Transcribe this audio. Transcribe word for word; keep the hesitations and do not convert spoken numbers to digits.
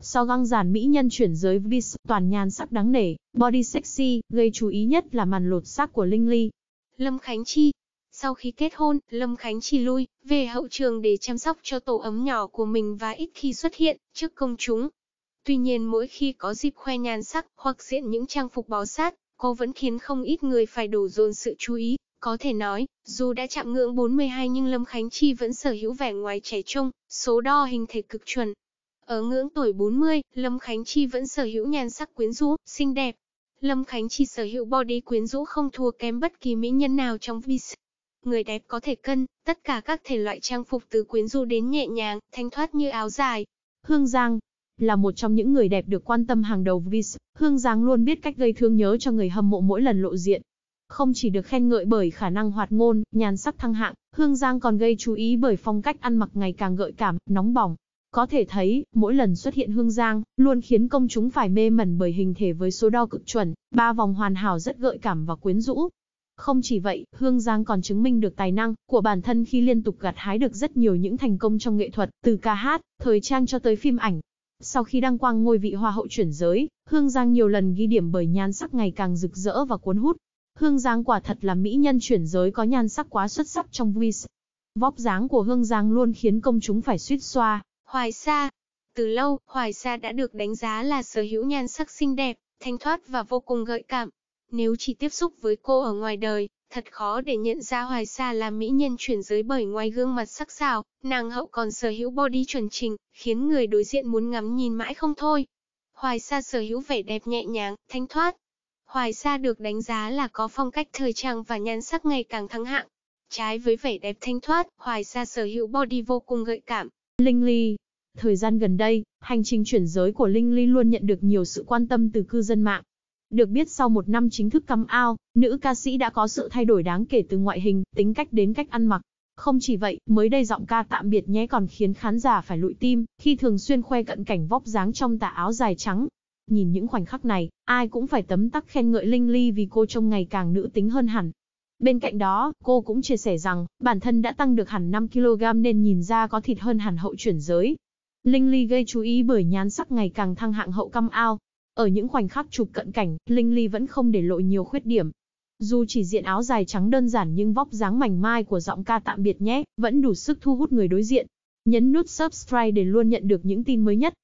Sau găng dàn mỹ nhân chuyển giới Vis, toàn nhan sắc đáng nể, body sexy, gây chú ý nhất là màn lột xác của Linh Ly. Lâm Khánh Chi. Sau khi kết hôn, Lâm Khánh Chi lui về hậu trường để chăm sóc cho tổ ấm nhỏ của mình và ít khi xuất hiện trước công chúng. Tuy nhiên mỗi khi có dịp khoe nhan sắc hoặc diện những trang phục bó sát, cô vẫn khiến không ít người phải đổ dồn sự chú ý. Có thể nói, dù đã chạm ngưỡng bốn mươi hai nhưng Lâm Khánh Chi vẫn sở hữu vẻ ngoài trẻ trung, số đo hình thể cực chuẩn. Ở ngưỡng tuổi bốn mươi, Lâm Khánh Chi vẫn sở hữu nhan sắc quyến rũ, xinh đẹp. Lâm Khánh Chi sở hữu body quyến rũ không thua kém bất kỳ mỹ nhân nào trong Vis. Người đẹp có thể cân, tất cả các thể loại trang phục từ quyến rũ đến nhẹ nhàng, thanh thoát như áo dài. Hương Giang là một trong những người đẹp được quan tâm hàng đầu Vis. Hương Giang luôn biết cách gây thương nhớ cho người hâm mộ mỗi lần lộ diện. Không chỉ được khen ngợi bởi khả năng hoạt ngôn, nhan sắc thăng hạng, Hương Giang còn gây chú ý bởi phong cách ăn mặc ngày càng gợi cảm, nóng bỏng. Có thể thấy, mỗi lần xuất hiện Hương Giang, luôn khiến công chúng phải mê mẩn bởi hình thể với số đo cực chuẩn, ba vòng hoàn hảo rất gợi cảm và quyến rũ. Không chỉ vậy, Hương Giang còn chứng minh được tài năng của bản thân khi liên tục gặt hái được rất nhiều những thành công trong nghệ thuật, từ ca hát, thời trang cho tới phim ảnh. Sau khi đăng quang ngôi vị Hoa hậu chuyển giới, Hương Giang nhiều lần ghi điểm bởi nhan sắc ngày càng rực rỡ và cuốn hút. Hương Giang quả thật là mỹ nhân chuyển giới có nhan sắc quá xuất sắc trong Vis. Vóc dáng của Hương Giang luôn khiến công chúng phải suýt xoa. Hoài Sa. Từ lâu, Hoài Sa đã được đánh giá là sở hữu nhan sắc xinh đẹp, thanh thoát và vô cùng gợi cảm. Nếu chỉ tiếp xúc với cô ở ngoài đời, thật khó để nhận ra Hoài Sa là mỹ nhân chuyển giới bởi ngoài gương mặt sắc sảo, nàng hậu còn sở hữu body chuẩn chỉnh, khiến người đối diện muốn ngắm nhìn mãi không thôi. Hoài Sa sở hữu vẻ đẹp nhẹ nhàng, thanh thoát. Hoài Sa được đánh giá là có phong cách thời trang và nhan sắc ngày càng thăng hạng. Trái với vẻ đẹp thanh thoát, Hoài Sa sở hữu body vô cùng gợi cảm. Linh Ly. Thời gian gần đây, hành trình chuyển giới của Linh Ly luôn nhận được nhiều sự quan tâm từ cư dân mạng. Được biết sau một năm chính thức come out, nữ ca sĩ đã có sự thay đổi đáng kể từ ngoại hình, tính cách đến cách ăn mặc. Không chỉ vậy, mới đây giọng ca Tạm biệt nhé còn khiến khán giả phải lụi tim, khi thường xuyên khoe cận cảnh vóc dáng trong tà áo dài trắng. Nhìn những khoảnh khắc này, ai cũng phải tấm tắc khen ngợi Linh Ly vì cô trông ngày càng nữ tính hơn hẳn. Bên cạnh đó, cô cũng chia sẻ rằng, bản thân đã tăng được hẳn năm ki lô gam nên nhìn ra có thịt hơn hẳn hậu chuyển giới. Linh Ly gây chú ý bởi nhan sắc ngày càng thăng hạng hậu come out. Ở những khoảnh khắc chụp cận cảnh, Linh Ly vẫn không để lộ nhiều khuyết điểm. Dù chỉ diện áo dài trắng đơn giản nhưng vóc dáng mảnh mai của giọng ca Tạm biệt nhé, vẫn đủ sức thu hút người đối diện. Nhấn nút subscribe để luôn nhận được những tin mới nhất.